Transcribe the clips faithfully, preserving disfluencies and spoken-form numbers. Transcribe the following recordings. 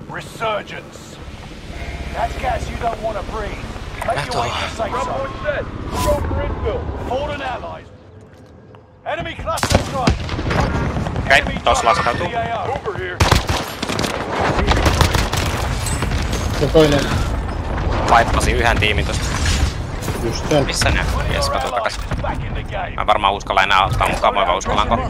Resurgence. That's gas you don't want to breathe. Make your way to the safe zone. Set. Go for infill. Fallen allies. Enemy cluster strike. Okei, tossa lasatautuu. Over here. Se toinen. Vaippasin yhden tiimin tosta. Just sen. Missä ne? Jes, kato takas. Mä varmaan uskalla enää ottaa mukaan, vai uskallanko?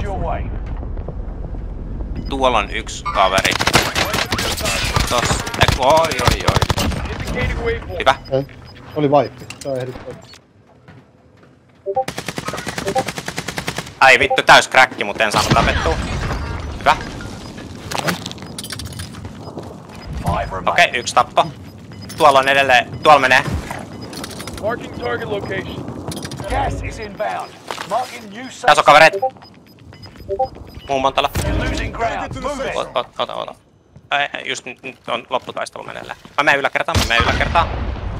Tuolla on yksi kaveri. Tossa. Oi oi oi. Hyvä. Ei. Oli vaippi. Sä ehdit. Ai vittu, täys kräkki, mut en saanut tapettua. Hyvä. Okei, okay, yksi tappo. Tuolla on edelleen, tuolla menee. Marking target location. Gas is inbound. Marking new safe. Tässä on kavereet. Muun montalla. You're losing ground. Move it. Ota, ota, ota. Ei, just nyt on lopputaistelu meneillään. Mä menen yläkertaan, mä menen yläkertaan.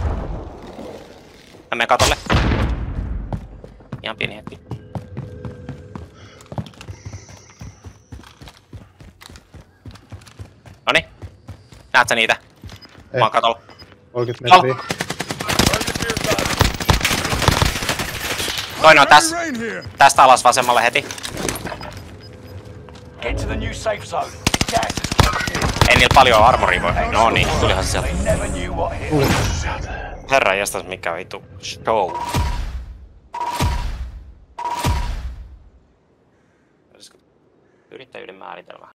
Mä menen katolle. Ihan pieni hetki. Noniin. Näet sä niitä? Mä oon katolla. kolmekymmentä metriä. Toinen on tässä. Tästä alas vasemmalle heti. Get to the new safe zone. Gas is Ei niillä paljon armoria voi. No niin, tulihan se sieltä. never knew what hit. Herra jästäs, mikä vitu show. Yrittäjyyden määritelmä.